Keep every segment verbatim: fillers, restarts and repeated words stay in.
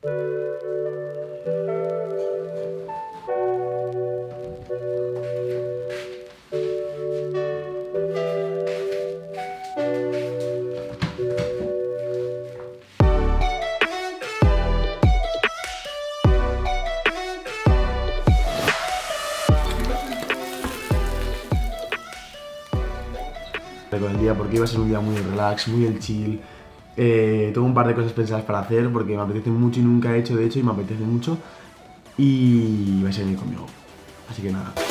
Con el día porque iba a ser un día muy relax, muy el chill. Eh, tengo un par de cosas pensadas para hacer porque me apetece mucho y nunca he hecho de hecho y me apetece mucho. Y vais a venir conmigo. Así que nada.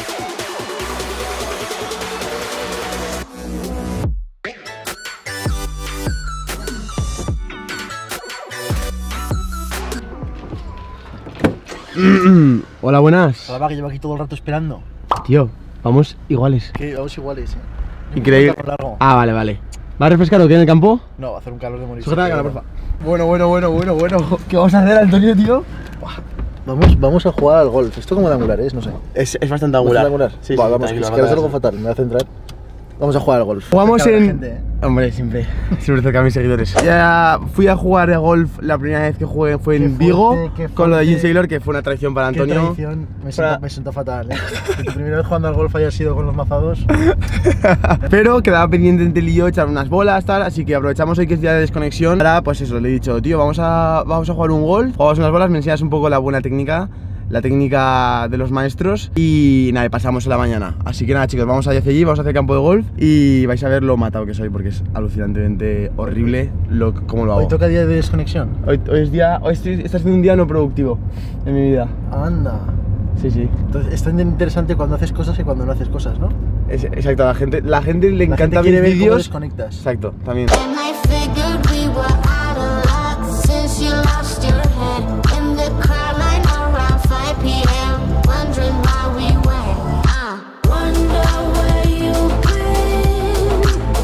Hola, buenas. Hola, va, que llevo aquí todo el rato esperando. Tío, vamos iguales. Que vamos iguales, eh. Increíble. Ah, vale, vale. ¿Va a refrescar o qué en el campo? No, va a hacer un calor de morir. Sujeta la cara, porfa. Bueno, bueno, bueno, bueno, bueno. ¿Qué vamos a hacer, Antonio, tío? Vamos, vamos a jugar al golf. ¿Esto cómo de angular es? No sé. Es, es bastante angular. angular? Sí, va, sí, vamos, tranquilo, es no que te es algo hagas. fatal, me voy a centrar. Vamos a jugar al golf. Jugamos en... Gente, ¿eh? Hombre, siempre, siempre cerca de mis seguidores. Ya fui a jugar a golf, la primera vez que jugué fue en Qué Vigo, fuerte, qué con lo de fuerte. Jim Saylor, que fue una traición para Qué Antonio. traición. Me, Para- siento, me siento fatal, eh. Que tu primera vez jugando al golf haya sido con los mazados. Pero quedaba pendiente entre él y yo echar unas bolas, tal, así que aprovechamos hoy que es día de desconexión. Ahora, pues eso, le he dicho, tío, vamos a, vamos a jugar un golf, jugamos unas bolas, me enseñas un poco la buena técnica, la técnica de los maestros y nada, y pasamos en la mañana. Así que nada, chicos, vamos a ir hacia allí, vamos a hacer campo de golf y vais a ver lo matado que soy porque es alucinantemente horrible lo, cómo lo hago. Hoy toca día de desconexión. Hoy, hoy es día, hoy estoy, está siendo un día no productivo en mi vida. Anda. Sí, sí. Entonces es tan interesante cuando haces cosas que cuando no haces cosas, ¿no? Es, exacto, a la gente, la gente le La encanta gente quiere ver ver cómo vídeos. desconectas. Exacto, también. And I figured we were out of luck since you lost your head in the car line around five p m wondering why we went. Uh, wonder where you've been.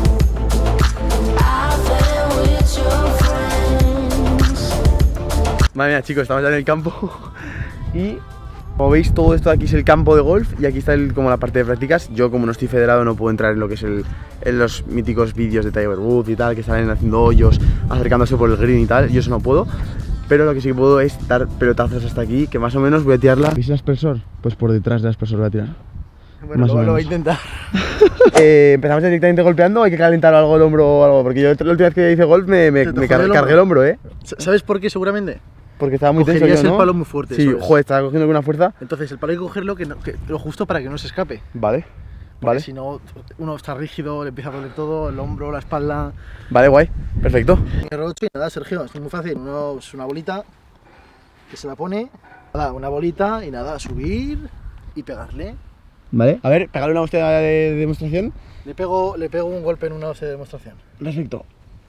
Out there with your friends. Madre mía, chicos, estamos ya en el campo y como veis todo esto de aquí es el campo de golf y aquí está el, como la parte de prácticas. Yo como no estoy federado no puedo entrar en lo que es el, en los míticos vídeos de Tiger Woods y tal, que salen haciendo hoyos, acercándose por el green y tal, yo eso no puedo. Pero lo que sí que puedo es dar pelotazos hasta aquí, que más o menos voy a tirarla. ¿Veis el aspersor? Pues por detrás del aspersor voy a tirar. Bueno, Más o lo, lo voy a menos. intentar. eh, ¿Empezamos directamente golpeando o hay que calentar algo el hombro o algo? Porque yo la última vez que hice golf me, me, Te- te me jode car el cargué el hombro, ¿eh? ¿Sabes por qué seguramente? Porque estaba muy tenso Cogerías yo, ¿no? el palo muy fuerte, Sí, eso es. joder, estaba cogiendo con una fuerza. Entonces el palo hay que cogerlo que no- que- lo justo para que no se escape. Vale, Porque vale. si no, uno está rígido, le empieza a doler todo, el hombro, la espalda. Vale, guay, perfecto. R ocho y nada, Sergio, es muy fácil. Uno es una bolita que se la pone, nada, una bolita y nada, subir y pegarle. Vale. A ver, pegarle una hostia de demostración. Le pego, le pego un golpe en una hostia de demostración. Perfecto.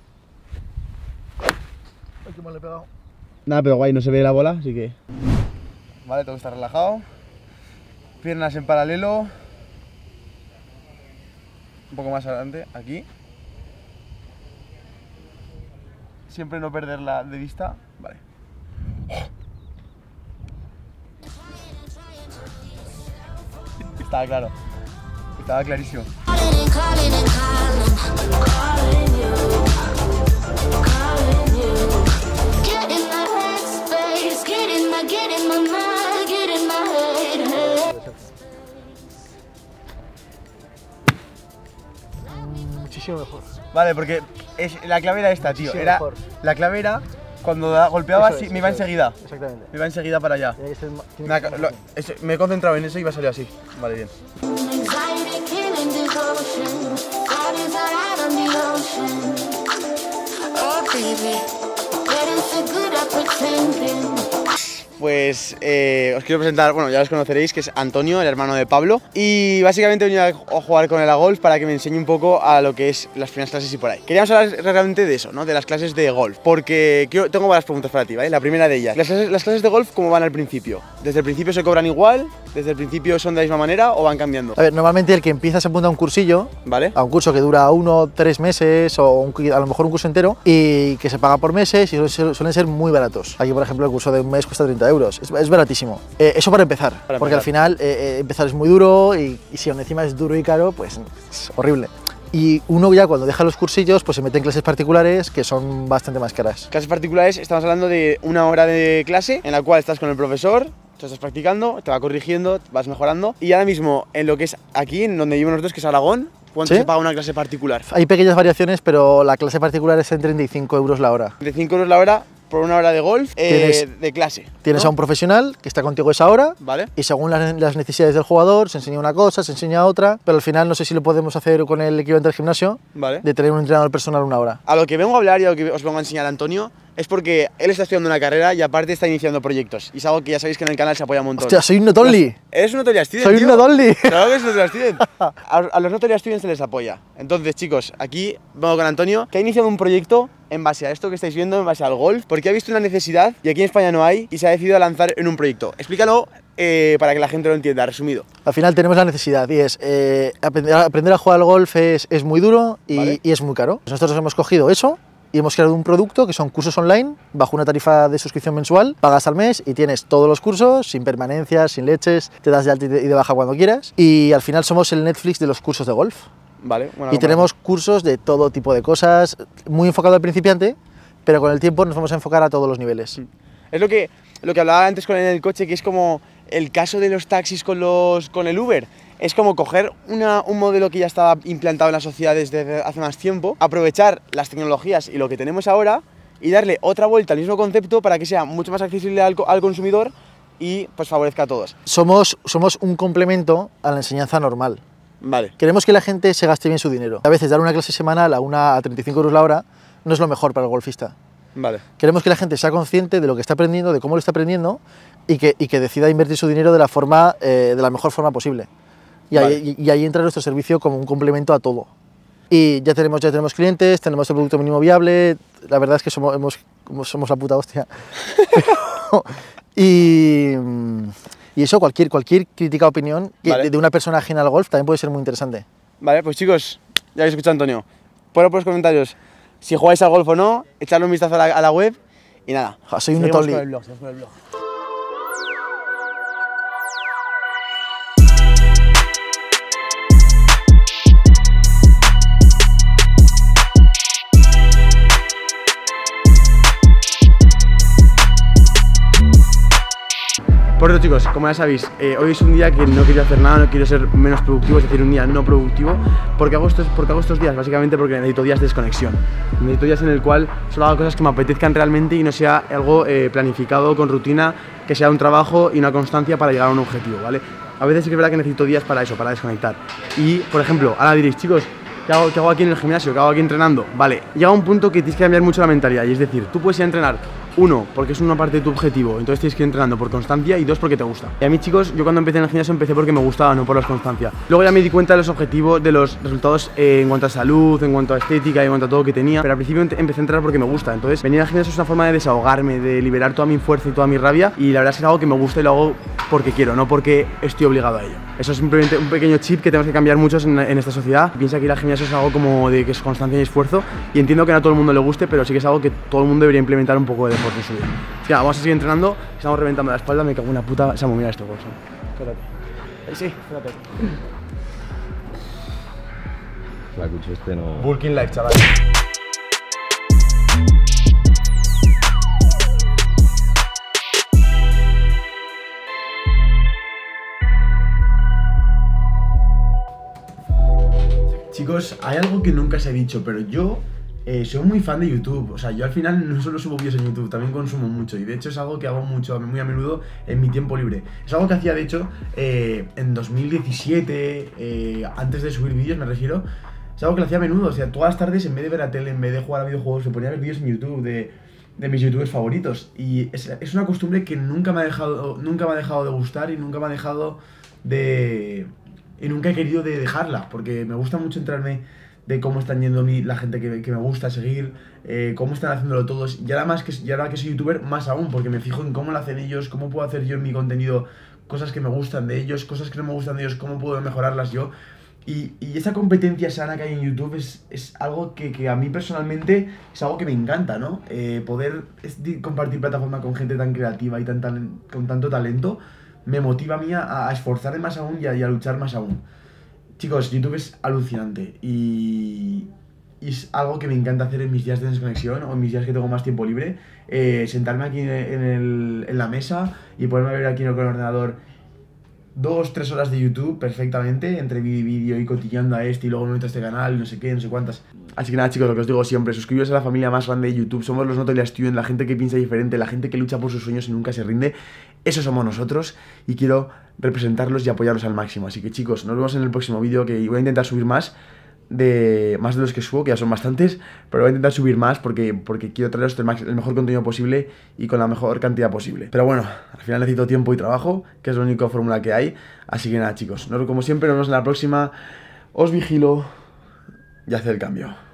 Ay, qué mal le he pegado. Nada, pero guay, no se ve la bola, así que... Vale, todo está relajado. Piernas en paralelo. Un poco más adelante, aquí. Siempre no perderla de vista. Vale. Estaba claro. Estaba clarísimo. Calling and calling and calling, calling you, calling you. Get in my headspace, get in my, get in my mind, get in my head, head. Muchísimo mejor. Vale, porque es, la clave era esta, tío. Sí, Era, mejor. la clave era cuando da- golpeaba, Eso sí, es, me iba eso es. enseguida. Exactamente. Me iba enseguida para allá. Tiene que ser ma- tiene Me, que ser ha- más lo- fácil. es- me he concentrado en eso y va a salir así. Vale, bien. Anxiety, killing devotion. Bodies are out on the ocean. Oh, baby, getting so good at pretending. Pues eh, os quiero presentar, bueno, ya los conoceréis, que es Antonio, el hermano de Pablo. Y básicamente he venido a jugar con él a golf para que me enseñe un poco a lo que es las primeras clases y por ahí. Queríamos hablar realmente de eso, ¿no? De las clases de golf. Porque quiero, tengo varias preguntas para ti, ¿vale? La primera de ellas, las clases, las clases de golf, ¿cómo van al principio? ¿Desde el principio se cobran igual? ¿Desde el principio son de la misma manera o van cambiando? A ver, normalmente el que empieza se apunta a un cursillo, ¿Vale? a un curso que dura uno, tres meses o un cu- a lo mejor un curso entero y que se paga por meses y suelen ser, suelen ser muy baratos. Aquí, por ejemplo, el curso de un mes cuesta treinta euros. Es, es baratísimo. Eh, eso para empezar, Para porque empezar. al final eh, eh, empezar es muy duro y, y si aún encima es duro y caro, pues es horrible. Y uno ya cuando deja los cursillos, pues se mete en clases particulares que son bastante más caras. Clases particulares, estamos hablando de una hora de clase en la cual estás con el profesor, tú estás practicando, te va corrigiendo, vas mejorando. Y ahora mismo, en lo que es aquí, en donde vivimos nosotros, que es Aragón, ¿cuánto ¿Sí? se paga una clase particular? Hay pequeñas variaciones, pero la clase particular es en treinta y cinco euros la hora. De cinco euros la hora por una hora de golf eh, de clase. Tienes ¿no? a un profesional que está contigo esa hora, Vale. y según las, las necesidades del jugador se enseña una cosa, se enseña otra, pero al final no sé si lo podemos hacer con el equivalente del gimnasio, Vale. de tener un entrenador personal una hora. A lo que vengo a hablar y a lo que os vengo a enseñar a Antonio es porque él está estudiando una carrera y aparte está iniciando proyectos. Y es algo que ya sabéis que en el canal se apoya un montón. Hostia, soy un not only. Eres un Notorious Student, Soy un tío. not only. Claro que es un Notorious Student. A, a los Notorious Students se les apoya. Entonces, chicos, aquí vengo con Antonio, que ha iniciado un proyecto en base a esto que estáis viendo, en base al golf, porque ha visto una necesidad y aquí en España no hay y se ha decidido a lanzar en un proyecto. Explícalo eh, para que la gente lo entienda, resumido. Al final tenemos la necesidad y es eh, aprender, a, aprender a jugar al golf es, es muy duro y, Vale. y es muy caro. Nosotros hemos cogido eso y hemos creado un producto que son cursos online bajo una tarifa de suscripción mensual, pagas al mes y tienes todos los cursos sin permanencias, sin leches, te das de alta y de baja cuando quieras y al final somos el Netflix de los cursos de golf. Vale, buena Y tenemos cursos de todo tipo de cosas, muy enfocado al principiante, pero con el tiempo nos vamos a enfocar a todos los niveles. Es lo que, lo que hablaba antes con él en el coche, que es como el caso de los taxis con, los, con el Uber. Es como coger una, un modelo que ya estaba implantado en la sociedad desde hace más tiempo, aprovechar las tecnologías y lo que tenemos ahora y darle otra vuelta al mismo concepto para que sea mucho más accesible al, al consumidor y pues favorezca a todos. Somos, somos un complemento a la enseñanza normal. Vale. Queremos que la gente se gaste bien su dinero. A veces dar una clase semanal a, una, a treinta y cinco euros la hora no es lo mejor para el golfista. Vale. Queremos que la gente sea consciente de lo que está aprendiendo, de cómo lo está aprendiendo y que, y que decida invertir su dinero de la, forma, eh, de la mejor forma posible. Y, Vale. ahí, y, y ahí entra nuestro servicio como un complemento a todo. Y ya tenemos, ya tenemos clientes, tenemos el producto mínimo viable, la verdad es que somos, hemos, somos la puta hostia. y, y eso, cualquier, cualquier crítica o opinión que, Vale. de, de una persona ajena al golf también puede ser muy interesante. Vale, pues chicos, ya habéis escuchado a Antonio. Poned por los comentarios si jugáis al golf o no, echarle un vistazo a la, a la web y nada. Ja, soy un Seguimos Netoli. con el blog, seguimos con el blog. Por eso, chicos, como ya sabéis, eh, hoy es un día que no quiero hacer nada, no quiero ser menos productivo, es decir, un día no productivo. ¿Por qué hago estos, porque hago estos días? Básicamente porque necesito días de desconexión. Necesito días en el cual solo haga cosas que me apetezcan realmente y no sea algo eh, planificado, con rutina, que sea un trabajo y una constancia para llegar a un objetivo, ¿vale? A veces sí que es verdad que necesito días para eso, para desconectar. Y, por ejemplo, ahora diréis, chicos, ¿qué hago, qué hago aquí en el gimnasio? ¿Qué hago aquí entrenando? Vale, llega un punto que tienes que cambiar mucho la mentalidad. Y es decir, tú puedes ir a entrenar, uno, porque es una parte de tu objetivo, entonces tienes que ir entrenando por constancia, y dos, porque te gusta. Y a mí, chicos, yo cuando empecé en el gimnasio empecé porque me gustaba, no por la constancia. Luego ya me di cuenta de los objetivos, de los resultados eh, en cuanto a salud, en cuanto a estética, en cuanto a todo que tenía. Pero al principio empecé a entrenar porque me gusta. Entonces venir al gimnasio es una forma de desahogarme, de liberar toda mi fuerza y toda mi rabia. Y la verdad es que es algo que me gusta y lo hago porque quiero, no porque estoy obligado a ello. Eso es simplemente un pequeño chip que tenemos que cambiar muchos en, en esta sociedad. Piensa que ir al gimnasio es algo como de que es constancia y esfuerzo. Y entiendo que no a todo el mundo le guste, pero sí que es algo que todo el mundo debería implementar un poco de deporte en su vida. Ya, vamos a seguir entrenando. Estamos reventando la espalda. Me cago en una puta. Samu, mira esto, Wilson. Espérate. Ahí sí, espérate. La cucha este no... Bulking Life, chaval. Chicos, hay algo que nunca os he dicho, pero yo eh, soy muy fan de YouTube. O sea, yo al final no solo subo vídeos en YouTube, también consumo mucho. Y de hecho es algo que hago mucho, muy a menudo en mi tiempo libre. Es algo que hacía, de hecho, eh, en dos mil diecisiete, eh, antes de subir vídeos me refiero. Es algo que lo hacía a menudo. O sea, todas las tardes, en vez de ver la tele, en vez de jugar a videojuegos, me ponía a ver vídeos en YouTube de, de mis youtubers favoritos. Y es, es una costumbre que nunca me ha dejado, nunca me ha dejado de gustar y nunca me ha dejado de... Y nunca he querido de dejarla, porque me gusta mucho enterarme de cómo están yendo mi, la gente que, que me gusta seguir, eh, cómo están haciéndolo todos. Y ahora, más que, y ahora que soy youtuber, más aún, porque me fijo en cómo lo hacen ellos, cómo puedo hacer yo en mi contenido cosas que me gustan de ellos, cosas que no me gustan de ellos, cómo puedo mejorarlas yo. Y, y esa competencia sana que hay en YouTube es, es algo que, que a mí personalmente es algo que me encanta, ¿no? Eh, poder es, compartir plataforma con gente tan creativa y tan, tan, con tanto talento me motiva a mí a, a esforzarme más aún y a, y a luchar más aún. Chicos, YouTube es alucinante y, y es algo que me encanta hacer en mis días de desconexión o en mis días que tengo más tiempo libre. Eh, sentarme aquí en, en, el, en la mesa y ponerme a ver aquí con el ordenador dos, tres horas de YouTube perfectamente, entre vídeo y vídeo y cotillando a este y luego me meto a este canal y no sé qué, no sé cuántas. Así que nada, chicos, lo que os digo siempre, suscribiros a la familia más grande de YouTube. Somos los Notorious Students, la gente que piensa diferente, la gente que lucha por sus sueños y nunca se rinde. Eso somos nosotros y quiero representarlos y apoyarlos al máximo. Así que, chicos, nos vemos en el próximo vídeo, que voy a intentar subir más de más de los que subo, que ya son bastantes, pero voy a intentar subir más porque, porque quiero traeros el, max, el mejor contenido posible y con la mejor cantidad posible. Pero bueno, al final necesito tiempo y trabajo, que es la única fórmula que hay. Así que nada, chicos, nos, como siempre, nos vemos en la próxima. Os vigilo y haced el cambio.